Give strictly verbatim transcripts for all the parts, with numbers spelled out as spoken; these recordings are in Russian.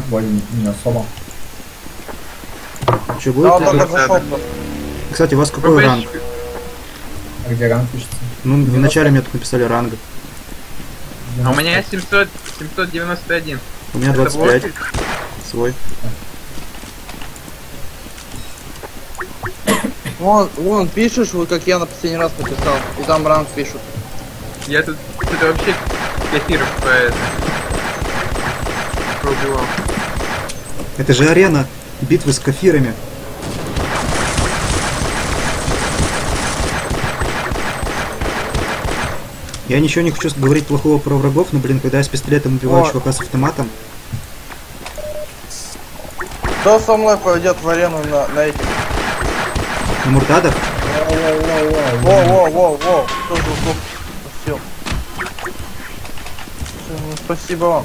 вроде не особо. Что будет? Да, он зашел. Кстати, у вас какой ранг? А где ранг пишется? Ну, вначале мне тут написали ранг. А у меня семьсот, семьсот девяносто один. У меня Это двадцать пять. блоки? Свой. Вон, вон, пишешь, вот как я на последний раз написал. И там ранг пишут. Я тут что-то вообще кефиров по это. Пробивал. Это же арена битвы с кафирами. Я ничего не хочу говорить плохого про врагов, но, блин, когда я с пистолетом убиваю О. чувака с автоматом, Кто со мной пойдет в арену на, на этих? на муртадах, Во-во-во-во. Кто же упустил? Всё, ну, спасибо вам.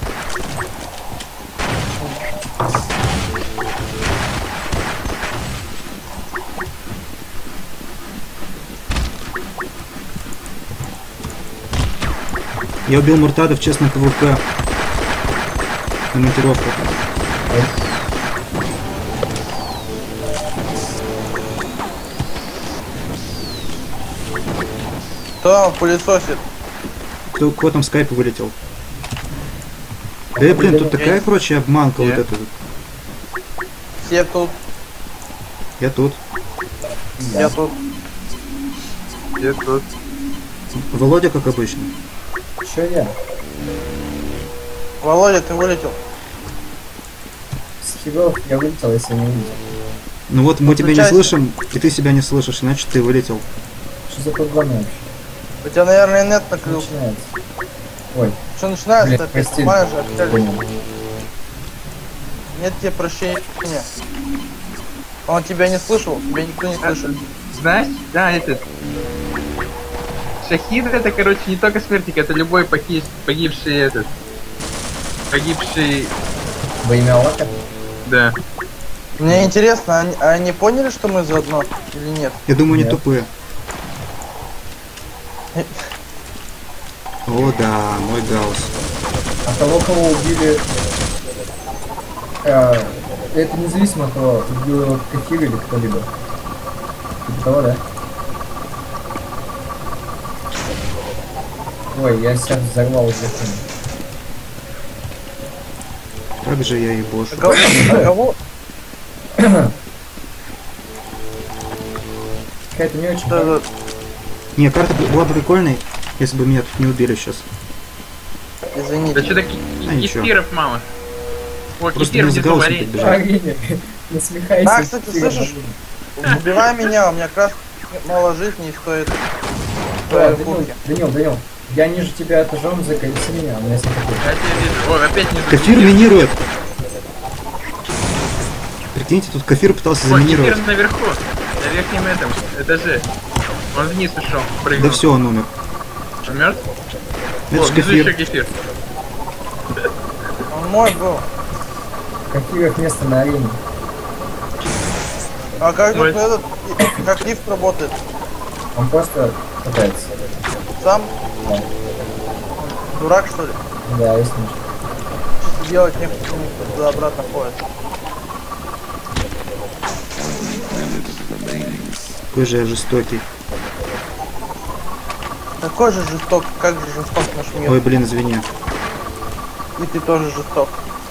я убил муртадов, честно, ПВП. На монтировках. Кто там пылесосит? Кто, кто там скайп вылетел? Да, блин, тут такая, короче, обманка вот Нет. эта. Все тут, Я тут. я тут. Где тут? Володя, как обычно. Чё я? Володя, ты вылетел? С херов я вылетел, если не увидел. Ну вот мы тебя не Подключайся. слышим, и ты себя не слышишь, значит ты вылетел. Что за проблема вообще? У тебя, наверное, нет накрыл. Начинается. Ой, Что начинается блин, опять? прости. Понимаешь же, опять. Понял. Нет тебе прощения. Он тебя не слышал, тебя никто не слышит. Знаешь? Да, этот. Шахид это, короче, не только смертник, это любой погиб... погибший этот. Погибший. Во имя Аллаха? Да. Мне интересно, они, они поняли, что мы заодно или нет? Я думаю, не Нет. тупые. О да, мой гаусс. А того, кого убили... э, это независимо от того, убил его Кафир или кто-либо. Типа того, да? Ой, я сейчас взорвал уже. Как же я и бошу. А кого- а кого? Какая-то не очень... Да, да. Не, карта была бы прикольной, если бы меня тут не убили сейчас. Да Извините. что-то А, ничего. кефиров мало. О, Просто кефир меня где с гаусом варенье. подбежал. Арине, насмехайся. А, кстати, слышишь? Убивай меня, у меня как раз мало жизни и стоит. Да, Стоит Данил, фурки. Данил, Данил, я ниже тебя этажом, заколеси меня, у меня смотри. Я тебя вижу. О, опять не Кафир минирует. Прикиньте, тут Кафир пытался О, заминировать. кефир наверху. На верхнем этом этаже. Он вниз ушел, Да прыгнул. все, он умер. Он мертв? Это О, ж внизу еще Кафир. кефир. Он мой был. Кафиров место на арене. А как тут Ой. этот, как лифт работает? Он просто пытается. Сам? Да, Дурак, что ли? да, если не Что делать некоторые туда-обратно ходят. Какой же я жестокий. Такой же жесток, как же жесток наш мир. Ой, блин, извини. И ты тоже жесток.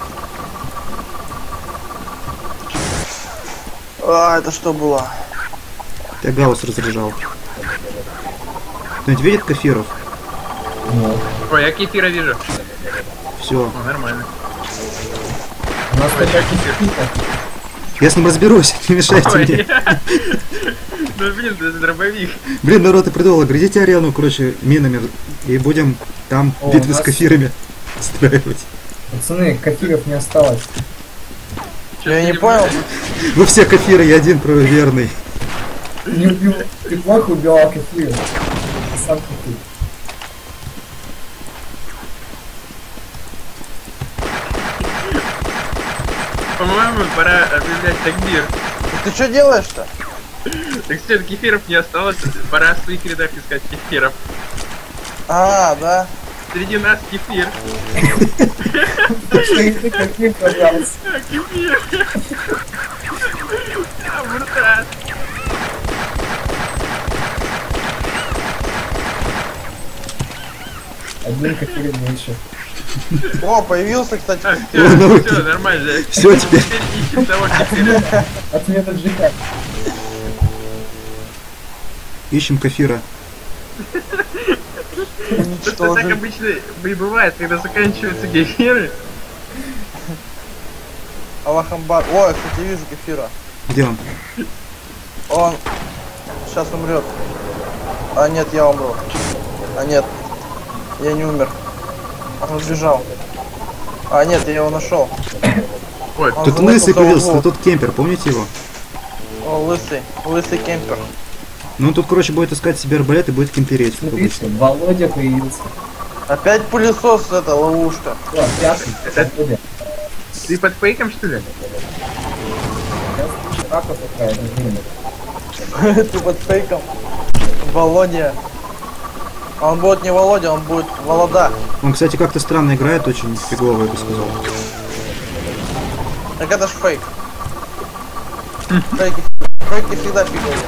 А, это что было? Я гаусс разряжал. Кто-нибудь видит Кафиров? Нет. Ой, я кефира вижу. Все. О, нормально. У нас Ой, такая кефир. кипита. Я с ним разберусь, не мешайте Ой, мне. ну блин, это дробовик. Блин, народ и придумал, грядите арену, короче, минами. И будем там О, битвы у с нас- Кафирами устраивать. Пацаны, Кафиров не осталось. Я не понял. Вы все Кафиры, я один верный. Ты не убил, ты плохо убивал Кафира. Ты сам Кафир. По-моему, пора объявлять такбир. Ты что делаешь-то? Так что, кефиров не осталось, пора в своих рядах искать кефиров. А, да. Среди нас кефир. Что это кефир, пожалуйста? А, кефир. А, брат. Один кефир меньше. О, появился, кстати. А, Ну, все, все, нормально. Всё, теперь. Теперь ищем того кефира. Ответ от ЖК. Ищем кефира. Это так Уничтожим. обычно и бывает, когда заканчиваются кефиры. Аллахамбар. О, я, кстати, вижу кефира. Где он? Он сейчас умрет. А нет, я умру. А нет, я не умер. Он сбежал. А нет, я его нашел. Ой, Он Тут залыкался лысый в появился, углу. тут кемпер, помните его? О, лысый, лысый кемпер. Ну он тут, короче, будет искать себе арбалет и будет кемпереть, как Смотрите, обычно. Володя появился. Опять пылесос, это ловушка. О, пятый. Володя. ты под фейком, что ли? Я слышу, раков такая, блин. Ты под фейком. Володя. А он будет не Володя, он будет Волода. Он, кстати, как-то странно играет, очень фигово, я бы сказал. Так это ж фейк. Фейки, фейки всегда фиговые.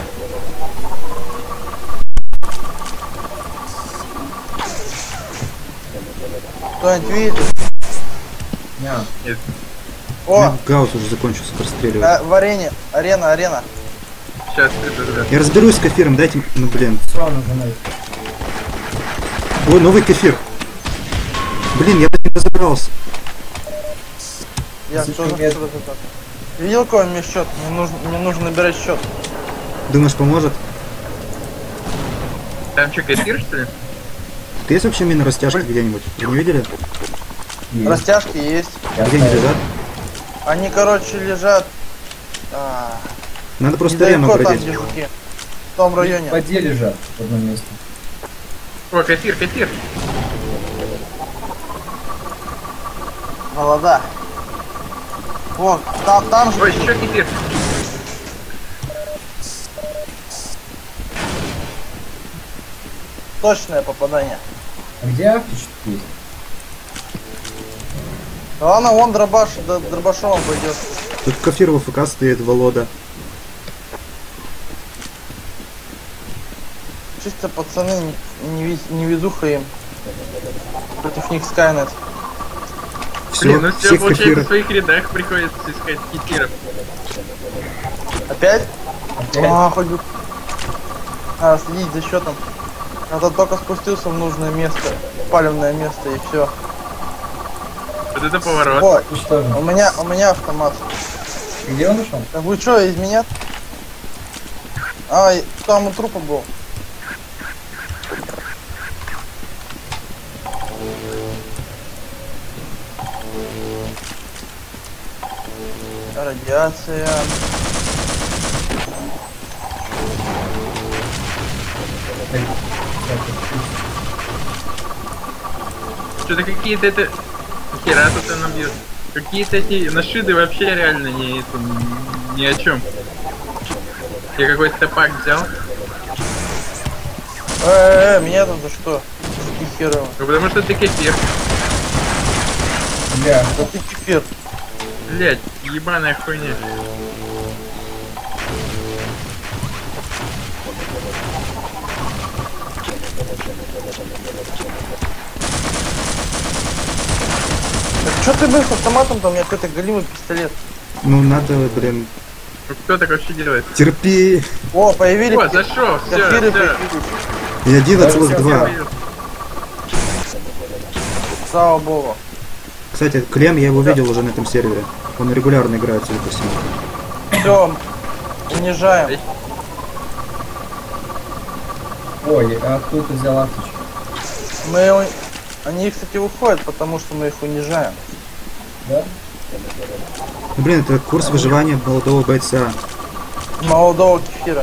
Кто-нибудь видит? Ня. Нет. О, Гаусс уже закончился простреливать. а, в арене, арена, арена. Сейчас приду, да. Я разберусь с кефиром, дайте... Ну, блин. Все, нажимай. Ой, новый кефир. Блин, я не разобрался. Я Слишком тоже медленно. что-то такое. Видел, какой мне счет? Мне нужно, мне нужно набирать счет. Думаешь, поможет? Там что, кефир, что ли? Тут есть вообще мины растяжки где-нибудь? Вы не видели? Есть. Растяжки есть. Я Где они знаю. лежат? Они, короче, лежат а, Надо просто арену недалеко там, пройти. где жуки. В том В районе. воде лежат в одном месте. О, кефир, кефир. Молода. Вот, там, там же. Ой, еще кефир. Точное попадание. А где авточек есть? Ладно, вон дробаш, д- дробашом пойдет. Тут кефир в ФК стоит, Волода. Чисто пацаны, не, не, вез- не везуха им. Против них Скайнет. Все, Блин, ну все, всех получается, в кефиров. своих рядах приходится искать кефиров. Опять? Опять? А, хоть бы... А, следить за счетом. Надо только спустился в нужное место. Палевное место и все. Вот это поворот. О, И что же? у меня, у меня автомат. Где он нашел? Так вы что, из меня? А, и там у трупа был. Радиация. Что-то какие-то это... Хера тут она бьет. Какие-то эти нашиды вообще реально не, это, ни о чем. Я какой-то топак взял. Э, э, меня тут за что? Жуки херово. Ну потому что ты кефир. Бля, Да ты кефир. Блять, ебаная хуйня. Так что ты, блин, с автоматом-то? У меня какой-то голимый пистолет. Ну надо, блин, Ну кто так вообще делает? терпи. О, появились. О, зашел, все, Кефиры все. появились. И один Да, целых всё, два. Слава богу. Кстати, Клем, я его видел уже на этом сервере. Он регулярно играет, судя по всему. Все, унижаем. ой, а откуда ты взял авточек? Мы... у- Они, кстати, выходят, потому что мы их унижаем. Да? Ну, блин, это курс выживания молодого бойца. Молодого кефира.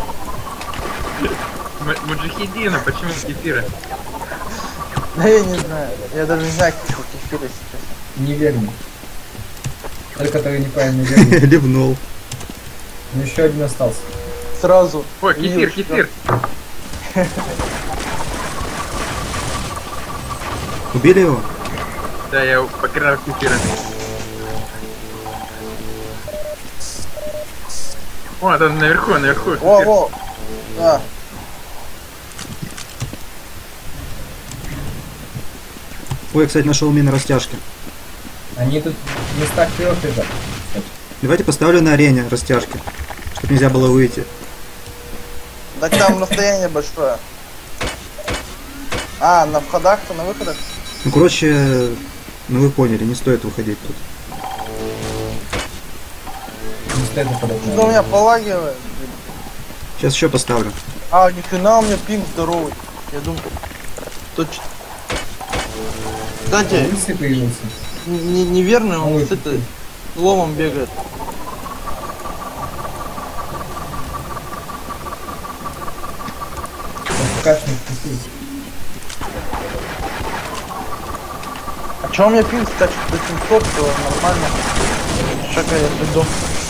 М- Муджахидина, почему кефира? Да я не знаю. Я даже не знаю, каких у кефира сейчас. Неверный. Тот, который неправильно верный. Ливнул. Ну еще один остался. Сразу. О, кефир, видел, кефир. Убили его? Да, я покрал кефира. О, там наверху, наверху. Во, во. Да. Ой, я, кстати, нашел мины растяжки. Они тут в местах трех лежат. Давайте поставлю на арене растяжки, чтобы нельзя было выйти. Так там расстояние большое. А, на входах-то, на выходах? Ну, короче, ну вы поняли, не стоит выходить тут. Не стоит нападать на Что у меня полагивает? Сейчас еще поставлю. А, ни хрена у меня пинг здоровый. Я думаю, точно. Кстати, Лысый появился. не- неверный, он Ой. с этой ломом бегает. Кашник вкусный. А чё у меня пинг скачет до семьсот, то нормально. Шага я приду.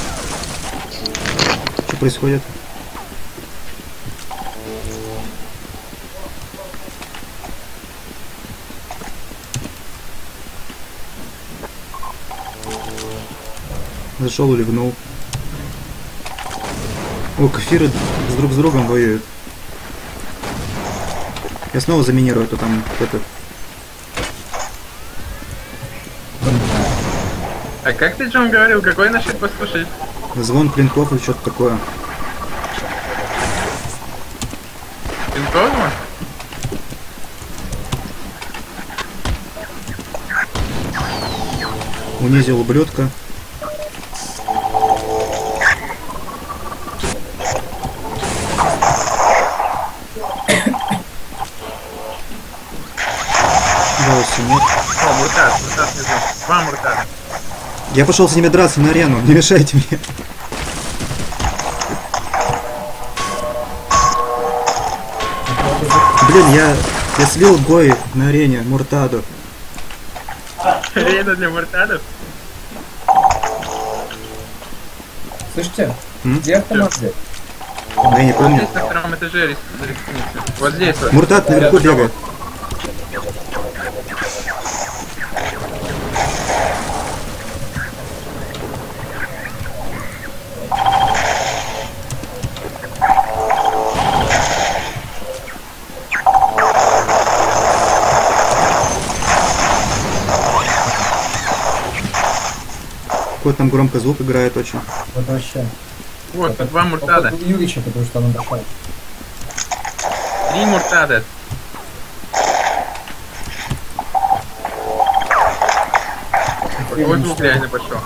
Что происходит? Зашел, ливнул. О, кефиры с друг с другом воюют. Я снова заминирую, а то там кто-то. А как ты, Джон, говорил, какой наш послушать? Звон клинков или что-то такое. Пинкового? Унизил ублюдка. Жалости нет. О, муртат, муртат внизу. Два муртата. Я пошел с ними драться на арену, не мешайте мне. Блин, я, я слил бой на арене Муртаду. Арена для муртатов? Слышите? М? Где автомат взять? А я не Вот помню. здесь на втором этаже рис- рисницы. Вот здесь вот. Муртад наверху бегает. Какой там громко звук играет очень. Вот вообще. Вот, тут два муртада. Походу Юрича, потому что он отошел. Три муртада. Вот звук реально пошел.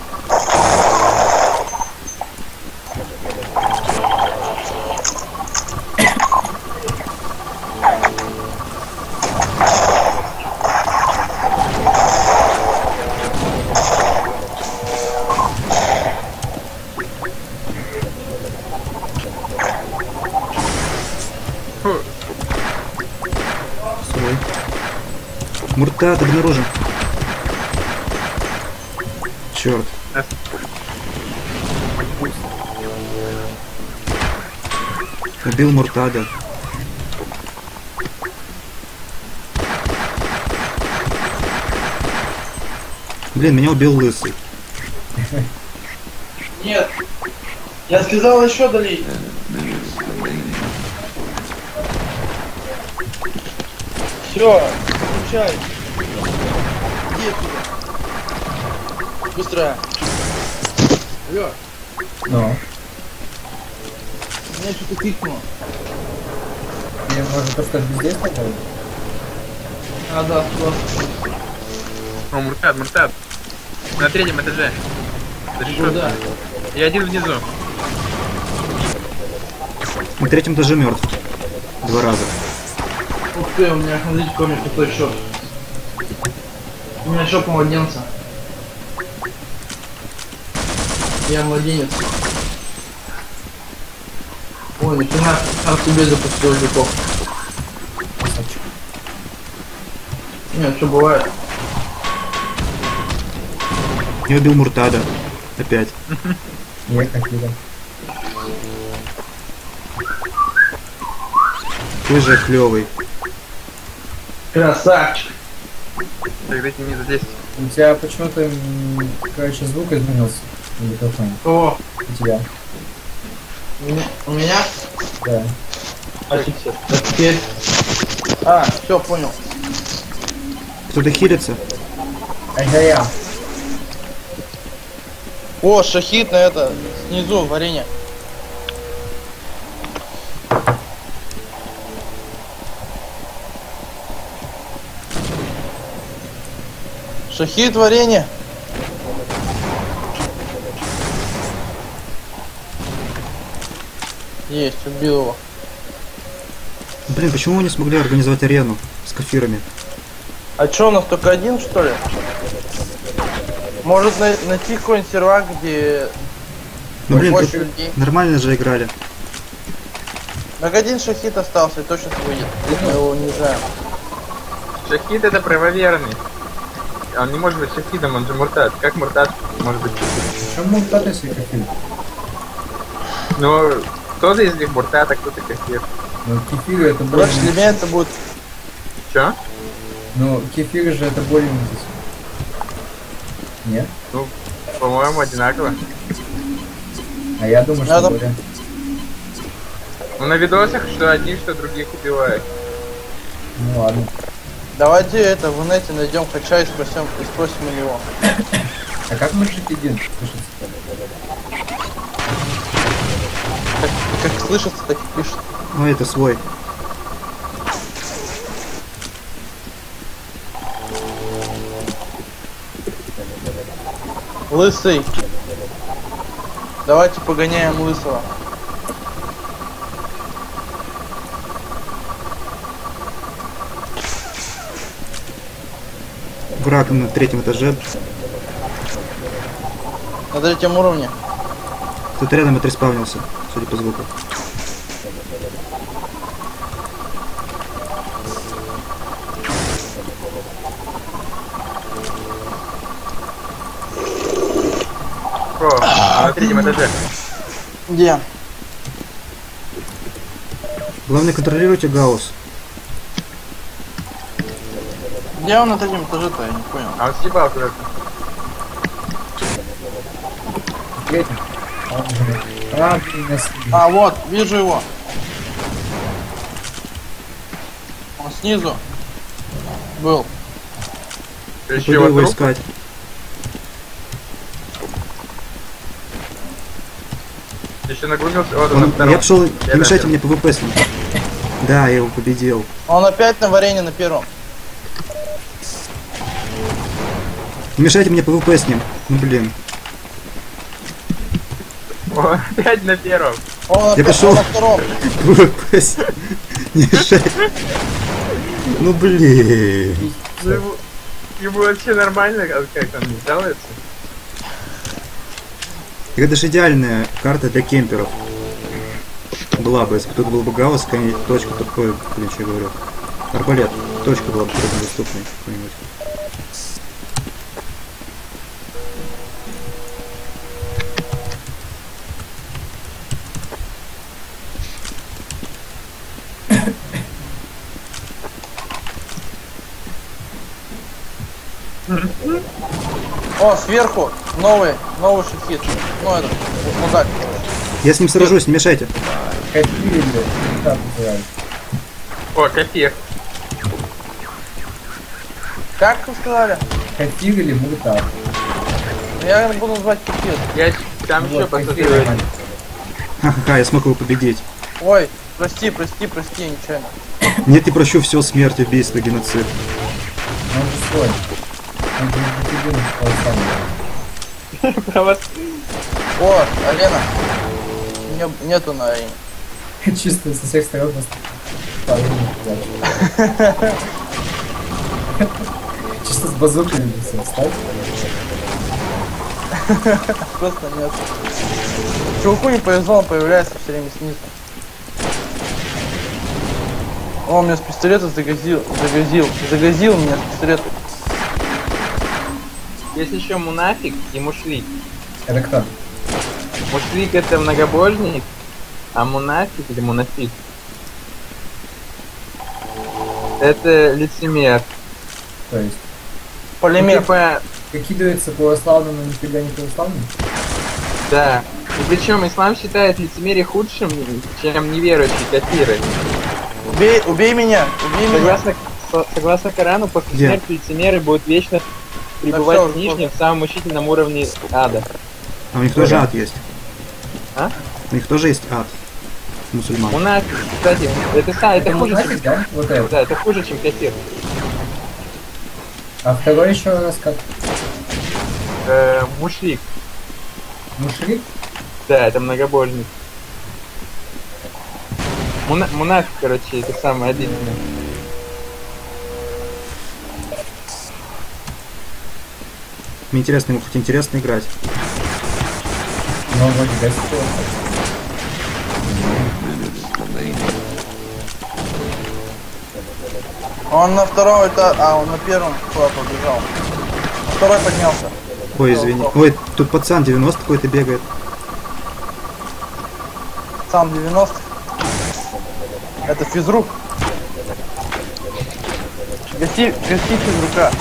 Фу, Свой. Муртад обнаружен. Черт. а Убил Муртада. Блин, меня убил лысый. Нет. Я сказал еще долей. Все, включай. Иди отсюда. Быстро. Алло, Но. меня что-то кликнуло. Мне может то, что бездействие было? А, да, классно. О, муртад, муртад. На третьем этаже. За решеткой. Да. И один внизу. На третьем этаже мертв. Два раза. Ух ты, у меня, смотрите, какой у меня крутой шоп. У меня шоп младенца. Я младенец. Ой, нифига, сам себе запустил жуков. Нет, что бывает. Я убил Муртада. Опять. Не, какие-то. Ты же клевый. Красавчик. Тогда не за десять. У тебя почему-то, м, короче, звук изменился в микрофоне. О, У тебя. у меня? Да. А сейчас. Теперь. А, все, понял. Кто-то хилится. Ай-я-я. О, шахид на это, снизу варенье. Шахид варенье. Есть, убил его. Блин, почему мы не смогли организовать арену с кафирами? А чё, у нас только один, что ли? Может най- найти какой-нибудь сервак, где Ну блин, больше тут людей? нормально же играли. Так один шахид остался и точно выйдет. Мы его унижаем. Шахид это правоверный. Он не может быть шахидом, он же муртад. Как муртад может быть шахидом? Почему муртат, если кефир? Ну, кто-то из них муртад, а кто-то кафир. Ну, кефир это более... Короче, для меня это будет... Чё? Ну, кефир же это более... Нет? Ну, по-моему, одинаково. А я думаю, что Надо- более... Ну, на видосах, что одних, что других убивают. Ну ладно. Давайте это в инете найдем Хача и спросим, и спросим у него. А как мы жить един? Слушайте. Как, как слышится, так и пишет. Ну это свой. Лысый. Давайте погоняем лысого. Враг на третьем этаже. На третьем уровне. Кто-то рядом отреспавнился, судя по звуку. О, на третьем этаже. Где? Главное, контролируйте гаусс. Где он на третьем этаже-то? Я не понял. А он съебал куда-то. Третий. А, блин. А, блин, нас... А, вот, вижу его. Он снизу был. Еще Пойду его труп. искать. Еще нагрузился. Вот он на Он, втором. я пошел, не Я мешайте дальше. мне пвп с ним. Да, я его победил. Он опять на варенье на первом. Не мешайте мне пвп с ним. Ну блин. О, опять на первом. Он опять пошел. он на втором. пвп с ним. Не мешайте. Ну блин. Ну, ему, ему вообще нормально, а как он не жалуется? Это же идеальная карта для кемперов. Была бы, если бы тут был бы гаусс, какая-нибудь точка такой, блин, что я говорю. Арбалет. Точка была бы труднодоступной какой-нибудь. О, сверху новый, новый шахид. Ну этот, мудак. Я с ним сражусь, не мешайте. Кефир или... Как называется? О, кафир. Как вы сказали? Кефир или муртат? Я буду называть кефир. Я там еще Вот, посмотрю. кефир нормально. Ха-ха-ха, я смог его победить. Ой, прости, прости, прости, я нечаянно. Нет, не прощу все, смерть, убийство, геноцид. Он же свой. Он же не один, он сам. Про вас. О, арена. Не, нету на арене. Чисто со всех сторон нас удачи. Чисто с базуками все ставь. Просто нет. Чуваку не повезло, он появляется все время снизу. О, он меня с пистолета загазил, загазил, загазил меня с пистолета. Есть еще мунафик и мушлик. Это кто? Мушлик это многобожник, а мунафик или мунафик это лицемер. То есть? Полимер. Типа, Кидаются православным, но нифига не православным. да. И причем ислам считает лицемерие худшим, чем неверующие кафиры. Убей, убей меня, убей меня. Согласно, со- согласно Корану, после Где? смерти лицемеры будут вечно пребывать всё, в нижнем, в самом мучительном уровне ада. А у них тоже ад есть. А? У них тоже есть ад. Мусульман. У нас, кстати, это, са- это хуже, чем, Нафиг, да? Вот это. да, это хуже, чем кафир. А второй еще у нас как? Э, мушлик, Мушрик? да, это многобожник. Муна, мунафик, короче, это самое обидное. Мне интересно, ему хоть интересно играть. Ну, вроде гостевой. Он на втором этаже, а он на первом куда-то убежал. На второй поднялся. Ой, извини. Ой, тут пацан девяносто какой-то бегает. Сам девяносто. Это физрук. Гаси, гаси физрука.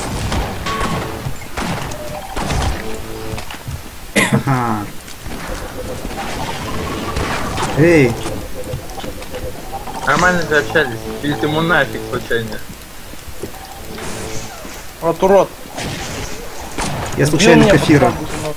Ага. Эй, Нормально же общались. Или ты мунафик случайно? Вот урод. я случайно Бил меня кафира. под каждый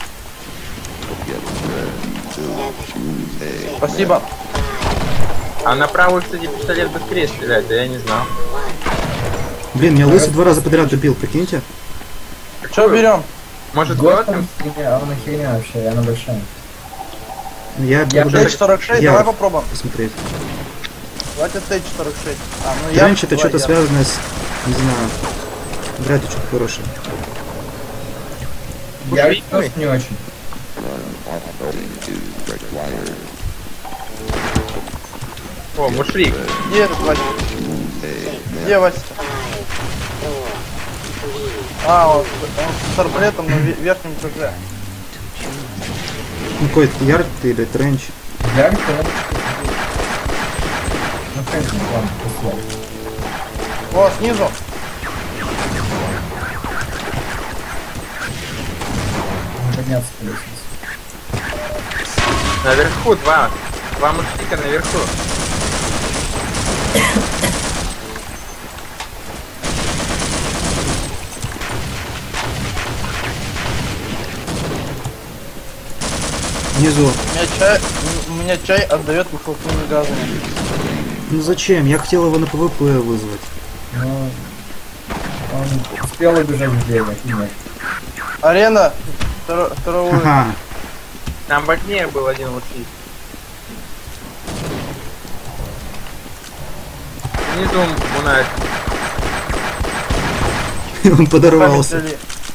ног. Спасибо. А на правую, кстати, пистолет быстрее стреляет, а я не знал. Блин, меня лысый два раза подряд добил, прикиньте. Что берем? Может, Готэм Готэм? херня, а она херня вообще, и она большая. Я Я буду Т сорок шесть, я давай попробуем. посмотреть. Давайте Т сорок шесть. А, ну я... Раньше это давай что-то я. связанное с... Не знаю. Вряд ли что-то хорошее. Я Мушрик тоже мы? не очень. О, мушрик. Где этот Вася? Где Вася? А, он, он с арбалетом на ве- верхнем этаже. Ну, какой-то ярд или тренч. Я это... Ну, конечно, ладно, спасибо. О, снизу. Нужно подняться по лестнице. Наверху два. Два мушрика наверху. Внизу. У меня чай, у меня чай отдает выхлопными газами. Ну зачем? Я хотел его на ПВП вызвать. Но... Он успел убежать в дерево, и нет. Арена второ- второго уровня. Ага. Там в окне был один мушрик. Внизу мунафик. Он подорвался. Память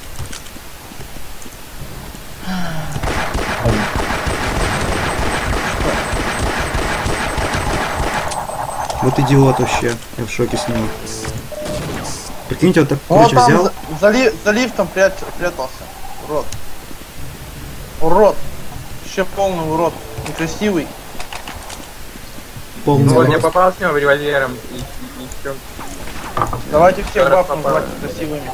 Вот идиот вообще. Я в шоке с него. Прикиньте, вот так, Он короче, там взял. за, за ли- за лифтом прят- прятался. Урод. Урод. Еще полный урод. Некрасивый. Полный Ну, вот я рост. попал с него револьвером и, и, и всё. Давайте всех Второй баб попал. называть красивыми.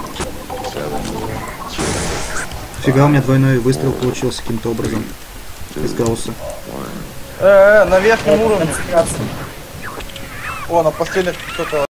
Фига, у меня двойной выстрел получился каким-то образом. Из Гаусса. Э, э, на верхнем уровне. Концентрация. О, на последних кто-то